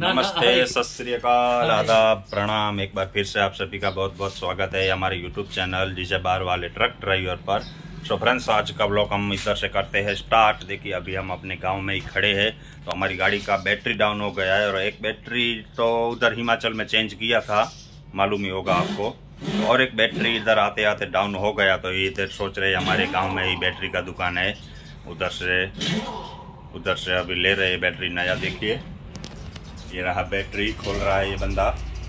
नमस्ते, सत श्री अकाल, आदाब, प्रणाम। एक बार फिर से आप सभी का बहुत बहुत स्वागत है हमारे यूट्यूब चैनल डीजे बार वाले ट्रक ड्राइवर पर। सो फ्रेंड्स, आज का ब्लॉग हम इधर से करते हैं स्टार्ट। देखिए, अभी हम अपने गांव में ही खड़े हैं। तो हमारी गाड़ी का बैटरी डाउन हो गया है और एक बैटरी तो उधर हिमाचल में चेंज किया था, मालूम ही होगा आपको। और एक बैटरी इधर आते आते डाउन हो गया। तो इधर सोच रहे हमारे गाँव में ही बैटरी का दुकान है, उधर से अभी ले रहे बैटरी नया। देखिए, ये रहा बैटरी, खोल रहा है ये बंदा।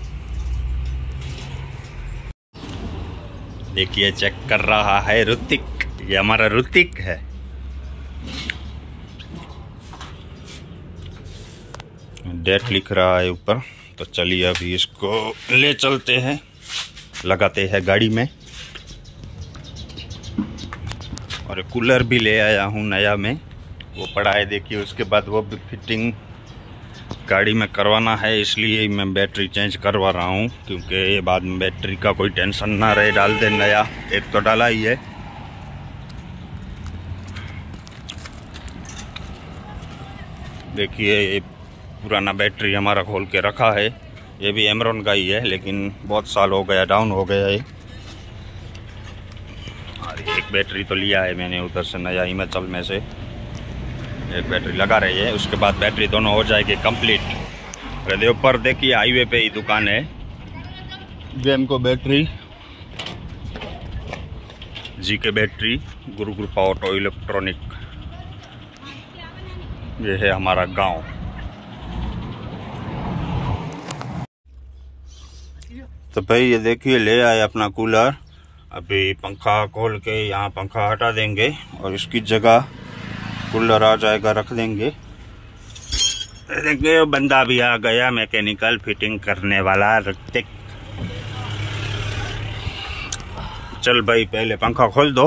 देखिए, चेक कर रहा है ऋतिक, ये हमारा ऋतिक है। डेट लिख रहा है ऊपर। तो चलिए अभी इसको ले चलते हैं, लगाते हैं गाड़ी में। और कूलर भी ले आया हूँ नया में, वो पड़ा है। देखिए, उसके बाद वो भी फिटिंग गाड़ी में करवाना है, इसलिए मैं बैटरी चेंज करवा रहा हूँ, क्योंकि ये बाद में बैटरी का कोई टेंशन ना रहे। डाल दे नया, एक तो डाला ही है। देखिए, ये पुराना बैटरी हमारा खोल के रखा है। ये भी एमरॉन का ही है, लेकिन बहुत साल हो गया, डाउन हो गया है। और एक बैटरी तो लिया है मैंने उधर से नया हिमाचल में से, एक बैटरी लगा रही है। उसके बाद बैटरी दोनों हो जाएगी कंप्लीट। हृदय पर देखिए, हाईवे पे ही दुकान है। गेम को बैटरी, जी के बैटरी, गुरु कृपा ऑटो इलेक्ट्रॉनिक। ये है हमारा गांव। तो भाई ये देखिए, ले आए अपना कूलर। अभी पंखा खोल के यहाँ पंखा हटा देंगे और इसकी जगह कूलर आ जाएगा, रख देंगे। देखिए, बंदा भी आ गया, मैकेनिकल फिटिंग करने वाला ऋतिक। चल भाई, पहले पंखा खोल दो।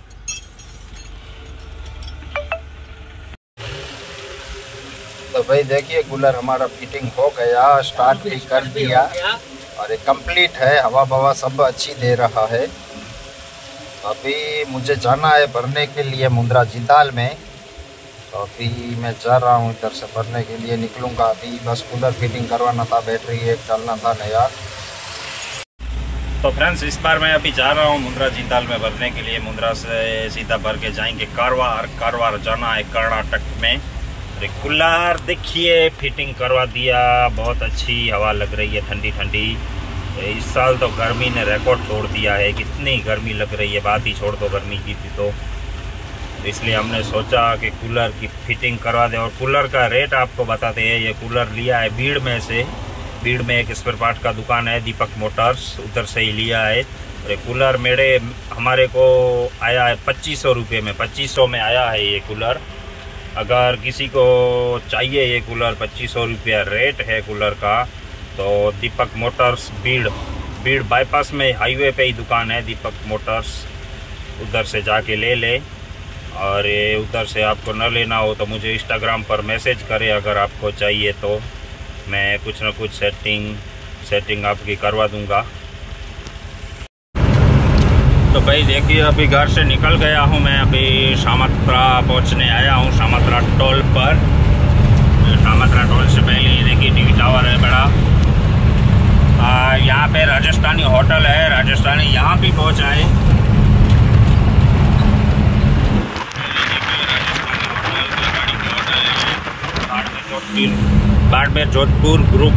तो भाई देखिए, कूलर हमारा फिटिंग हो गया, स्टार्ट भी कर दिया और ये कंप्लीट है। हवा बवा सब अच्छी दे रहा है। अभी मुझे जाना है भरने के लिए मुंद्रा जिंदाल में। तो अभी मैं जा रहा हूँ इधर से भरने के लिए, निकलूँगा अभी। बस कूलर फिटिंग करवाना था, बैटरी एक डालना था नया। तो फ्रेंड्स, इस बार मैं अभी जा रहा हूँ मुंद्रा जिंदाल में भरने के लिए। मुंद्रा से सीधा भर के जाएंगे कारवार। कारवार जाना है कर्नाटक में। अरे कूलर देखिए, फिटिंग करवा दिया, बहुत अच्छी हवा लग रही है, ठंडी ठंडी। इस साल तो गर्मी ने रिकॉर्ड तोड़ दिया है, कितनी गर्मी लग रही है, बात ही छोड़ दो गर्मी की थी। तो इसलिए हमने सोचा कि कूलर की फिटिंग करवा दें। और कूलर का रेट आपको बताते हैं। ये कूलर लिया है भीड़ में से। भीड़ में एक स्पेयर पार्ट का दुकान है, दीपक मोटर्स, उधर से ही लिया है। और ये कूलर हमारे को आया है 2500 रुपये में। 2500 में आया है ये कूलर। अगर किसी को चाहिए ये कूलर, 2500 रुपया रेट है कूलर का। तो दीपक मोटर्स भीड़ बाईपास में हाईवे पे ही दुकान है, दीपक मोटर्स। उधर से जाके ले ले। और ये उधर से आपको न लेना हो तो मुझे इंस्टाग्राम पर मैसेज करें, अगर आपको चाहिए तो मैं कुछ न कुछ सेटिंग आपकी करवा दूंगा। तो भाई देखिए, अभी घर से निकल गया हूँ मैं। अभी शामत्रा पहुँचने आया हूँ, शामत्रा टोल पर। शामत्रा टोल से पहले ही देखिए टीवी टावर है बड़ा। यहाँ पे राजस्थानी होटल है, राजस्थानी यहाँ भी पहुँचा है। Barmer Jodhpur group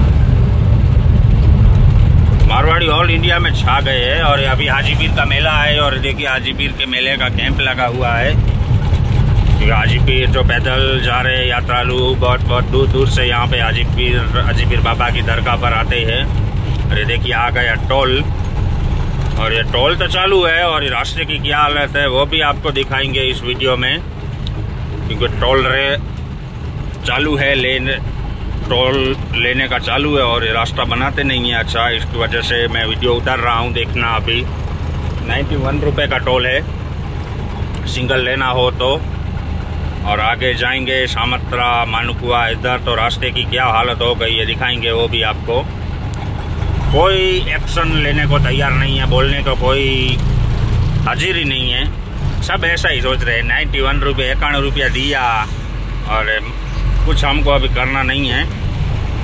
Marwari all India में छा गए हैं। और अभी हाजीपीर का मेला है। और देखिए, हाजीपीर के मेले का कैंप लगा हुआ है। हाजीपीर जो पैदल जा रहे यात्रालु बहुत दूर दूर से यहाँ पे हाजीपीर बाबा की दरगाह पर आते हैं। अरे देखिए, आ गया टोल। और ये टोल तो चालू है, और ये रास्ते की क्या हालत है वो भी आपको दिखाएंगे इस वीडियो में, क्योंकि टोल चालू है, टोल लेने का चालू है और ये रास्ता बनाते नहीं है अच्छा। इसकी वजह से मैं वीडियो उतार रहा हूँ, देखना। अभी 91 रुपये का टोल है, सिंगल लेना हो तो। और आगे जाएंगे शामत्रा, मानुकुआ, इधर तो रास्ते की क्या हालत हो गई है, दिखाएंगे वो भी आपको। कोई एक्शन लेने को तैयार नहीं है, बोलने का कोई हाजिर ही नहीं है। सब ऐसा ही सोच रहे हैं। 91 रुपये 91 रुपया दिया और कुछ हमको अभी करना नहीं है।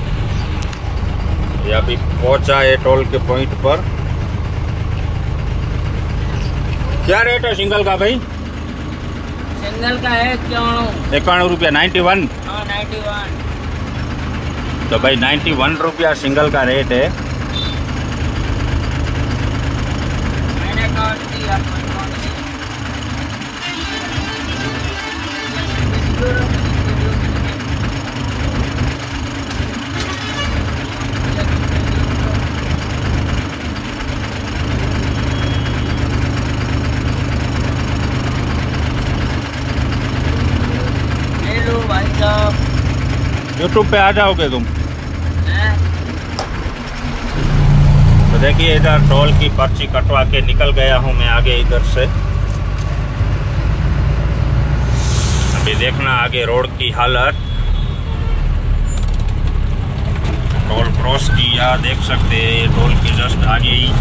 ये अभी पहुंचा है टोल के पॉइंट पर। क्या रेट है सिंगल का भाई? सिंगल का है 91 रुपया। 91? हाँ 91। तो भाई 91 रुपया सिंगल का रेट है। मैंने काट दिया। भाई साहब यूट्यूब पे आ जाओगे तुम? हैं? तो देखिए इधर टोल की पर्ची कटवा के निकल गया हूँ मैं आगे इधर से। अभी देखना आगे रोड की हालत। टोल क्रॉस किया, देख सकते हैं टोल के जस्ट आगे ही।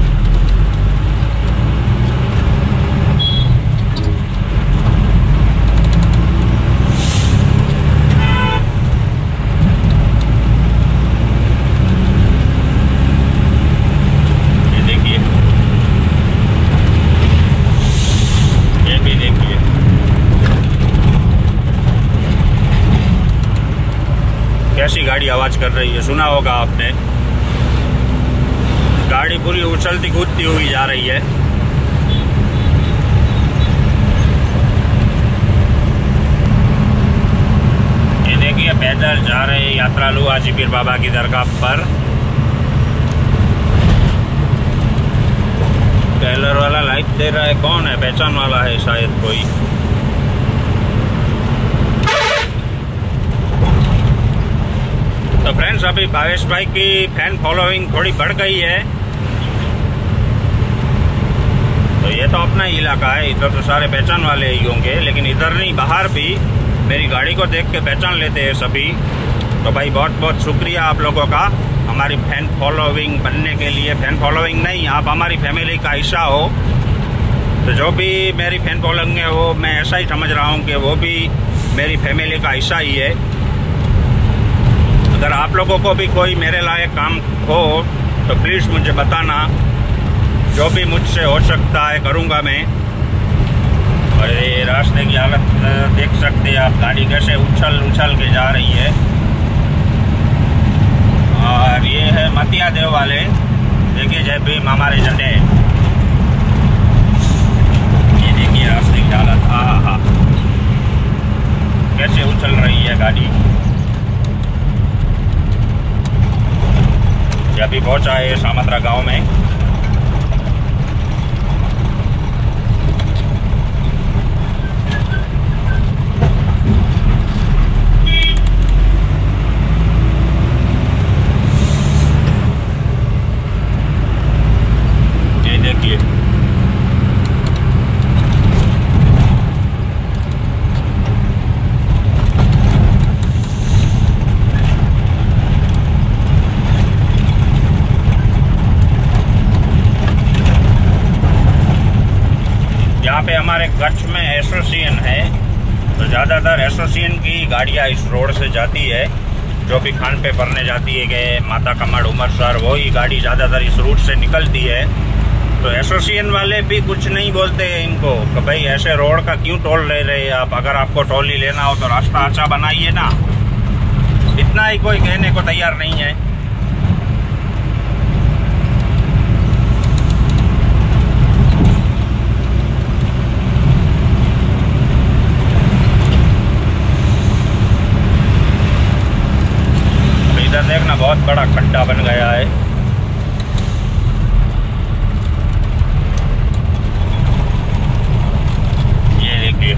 कैसी गाड़ी आवाज कर रही है, सुना होगा आपने। गाड़ी पूरी उछलती कूदती हुई जा रही है। ये देखिए पैदल जा रहे यात्रालु हाजी पीर बाबा की दरगाह पर। टेलर वाला लाइट दे रहा है, कौन है? पहचान वाला है शायद कोई। तो फ्रेंड्स अभी भावेश भाई की फैन फॉलोइंग थोड़ी बढ़ गई है। तो ये तो अपना ही इलाका है, इधर तो सारे पहचान वाले ही होंगे, लेकिन इधर नहीं बाहर भी मेरी गाड़ी को देख के पहचान लेते हैं सभी। तो भाई बहुत बहुत शुक्रिया आप लोगों का हमारी फैन फॉलोइंग बनने के लिए। फैन फॉलोइंग नहीं, आप हमारी फैमिली का हिस्सा हो। तो जो भी मेरी फैन फॉलोइंग है वो मैं ऐसा ही समझ रहा हूँ कि वो भी मेरी फैमिली का हिस्सा ही है। अगर आप लोगों को भी कोई मेरे लायक काम हो तो प्लीज़ मुझे बताना, जो भी मुझसे हो सकता है करूँगा मैं। और ये रास्ते की हालत देख सकते हैं आप, गाड़ी कैसे उछल उछल के जा रही है। और ये है मतिया देव वाले, देखिए जय भीम हमारे झंडे। ये देखिए रास्ते की हालत, हाँ कैसे उछल रही है गाड़ी। अभी पहुंचा है सामत्रा गांव में। ये देखिए यहाँ पे हमारे कच्छ में एसोसिएशन है, तो ज़्यादातर एसोसिएशन की गाड़ियाँ इस रोड से जाती है। जो भी खान पे भरने जाती है कि माता कमड़ उमरसर, वही गाड़ी ज़्यादातर इस रूट से निकलती है। तो एसोसिएशन वाले भी कुछ नहीं बोलते हैं इनको कि भाई ऐसे रोड का क्यों टोल ले रहे हैं आप। अगर आपको टोल ही लेना हो तो रास्ता अच्छा बनाइए ना, इतना ही कोई कहने को तैयार नहीं है। देखना बहुत बड़ा खड्डा बन गया है। ये देखिए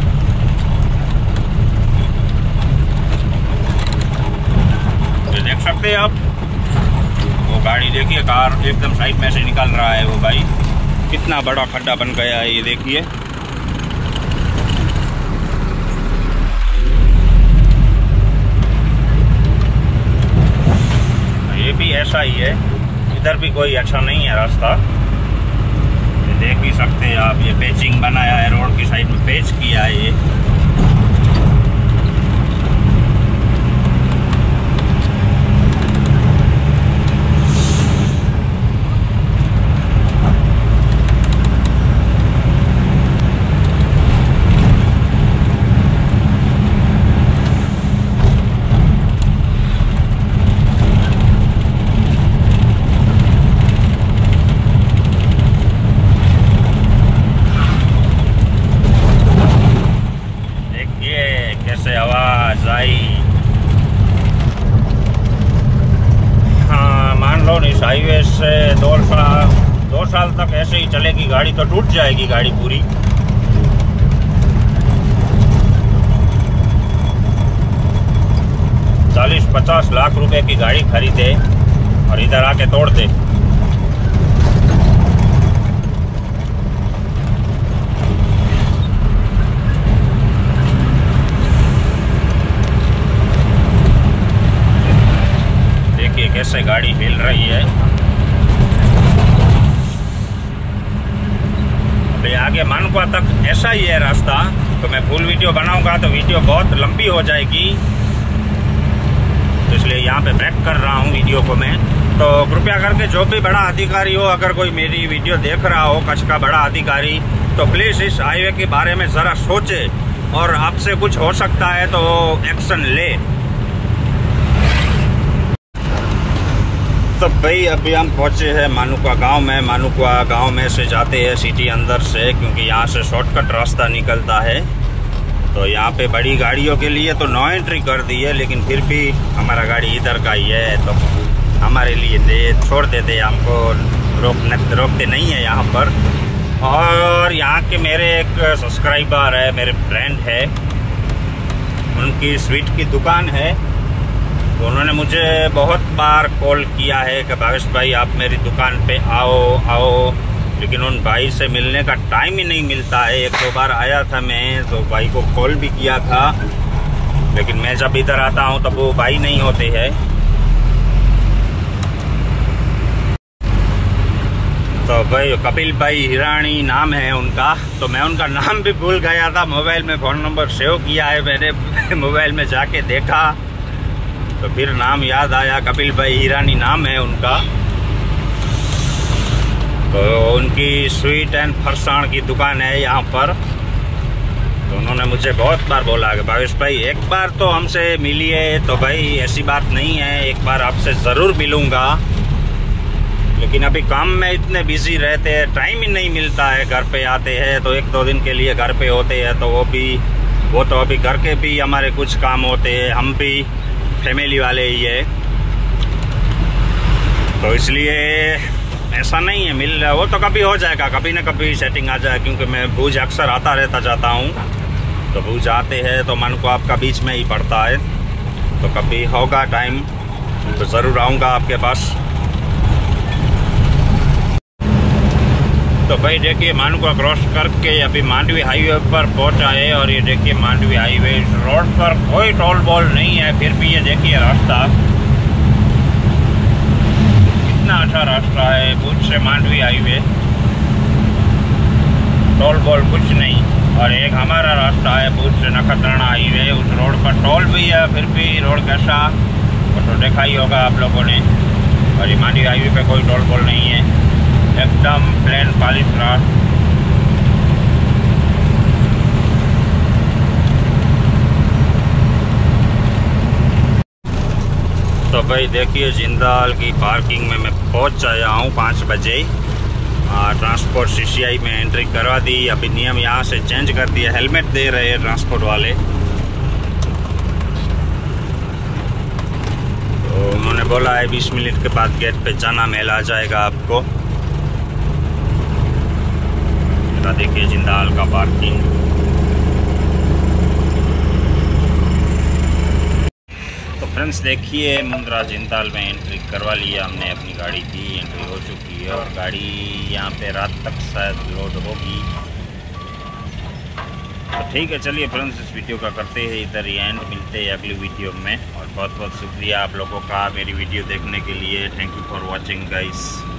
ये देख सकते हैं आप, वो गाड़ी देखिए, कार एकदम साइड में से निकल रहा है। वो भाई कितना बड़ा खड्डा बन गया है, ये देखिए। ये भी ऐसा ही है, इधर भी कोई अच्छा नहीं है रास्ता, ये देख भी सकते हैं आप। ये पेचिंग बनाया है, रोड की साइड में पेच किया है ये। से 2 साल तक ऐसे ही चलेगी गाड़ी तो टूट जाएगी गाड़ी पूरी। ₹40-50 लाख रुपए की गाड़ी खरीदे और इधर आके तोड़ दे। देखिए कैसे गाड़ी हिल रही है। अभी आगे मानकुआ तक ऐसा ही है रास्ता, तो मैं फुल वीडियो बनाऊंगा तो वीडियो बहुत लंबी हो जाएगी, तो इसलिए यहाँ पे ब्रेक कर रहा हूँ वीडियो को मैं। तो कृपया करके जो भी बड़ा अधिकारी हो, अगर कोई मेरी वीडियो देख रहा हो, कच्छ का बड़ा अधिकारी, तो प्लीज़ इस हाईवे के बारे में ज़रा सोचे और आपसे कुछ हो सकता है तो एक्शन ले। तो भाई अभी हम पहुँचे हैं मानुका गांव में। मानुका गांव में से जाते हैं सिटी अंदर से, क्योंकि यहाँ से शॉर्टकट रास्ता निकलता है। तो यहाँ पे बड़ी गाड़ियों के लिए तो नो एंट्री कर दी है, लेकिन फिर भी हमारा गाड़ी इधर का ही है तो हमारे लिए छोड़ देते, हमको रोकते नहीं है यहाँ पर। और यहाँ के मेरे एक सब्सक्राइबर है, मेरे फ्रेंड है, उनकी स्वीट की दुकान है। तो उन्होंने मुझे बहुत बार कॉल किया है कि भावेश भाई आप मेरी दुकान पे आओ, लेकिन उन भाई से मिलने का टाइम ही नहीं मिलता है। 1-2 बार आया था मैं, तो भाई को कॉल भी किया था, लेकिन मैं जब इधर आता हूँ तब वो भाई नहीं होते हैं। तो भाई कपिल भाई हिरानी नाम है उनका, तो मैं उनका नाम भी भूल गया था। मोबाइल में फ़ोन नंबर सेव किया है मैंने, मोबाइल में जाके देखा तो फिर नाम याद आया, कपिल भाई हिरानी नाम है उनका। तो उनकी स्वीट एंड फरसाण की दुकान है यहाँ पर। तो उन्होंने मुझे बहुत बार बोला कि भावेश भाई एक बार तो हमसे मिलिए। तो भाई ऐसी बात नहीं है, एक बार आपसे ज़रूर मिलूँगा, लेकिन अभी काम में इतने बिजी रहते हैं, टाइम ही नहीं मिलता है। घर पे आते हैं तो 1-2 दिन के लिए घर पे होते हैं, तो वो तो अभी घर के भी हमारे कुछ काम होते हैं, हम भी फैमिली वाले ही है, तो इसलिए ऐसा नहीं है मिल रहा। वो तो कभी हो जाएगा, कभी ना कभी सेटिंग आ जाए, क्योंकि मैं भूज अक्सर आता रहता जाता हूँ। तो भूज आते हैं तो मन को आपका बीच में ही पड़ता है, तो कभी होगा टाइम तो ज़रूर आऊँगा आपके पास। तो भाई देखिए मानुका क्रॉस करके अभी मांडवी हाईवे पर पहुंचा है, और ये देखिए मांडवी हाईवे, रोड पर कोई टोल बॉल नहीं है, फिर भी ये देखिए रास्ता कितना अच्छा रास्ता है। भुज से मांडवी हाईवे, टोल बॉल कुछ नहीं। और एक हमारा रास्ता है भुज से नखत्राणा हाईवे, उस रोड पर टोल भी है, फिर भी रोड कैसा वो तो देखा ही होगा आप लोगों ने। और ये मांडवी हाईवे पे कोई टोल बॉल नहीं है, एकदम प्लेन पॉलिश रास्ता। तो भाई देखिए जिंदाल की पार्किंग में मैं पहुंच आया हूँ 5 बजे। ट्रांसपोर्ट CCI में एंट्री करवा दी। अभी नियम यहाँ से चेंज कर दिया, हेलमेट दे रहे हैं ट्रांसपोर्ट वाले। तो उन्होंने बोला है 20 मिनट के बाद गेट पे जाना, मेल आ जाएगा आपको। देखिए जिंदाल का पार्किंग। तो फ्रेंड्स देखिए मुंद्रा जिंदाल में एंट्री करवा लिया हमने, अपनी गाड़ी की एंट्री हो चुकी है, और गाड़ी यहाँ पे रात तक शायद लोड होगी। तो ठीक है, चलिए फ्रेंड्स इस वीडियो का करते हैं इधर ही एंड, मिलते हैं अगली वीडियो में। और बहुत बहुत शुक्रिया आप लोगों का मेरी वीडियो देखने के लिए। Thank you for watching guys.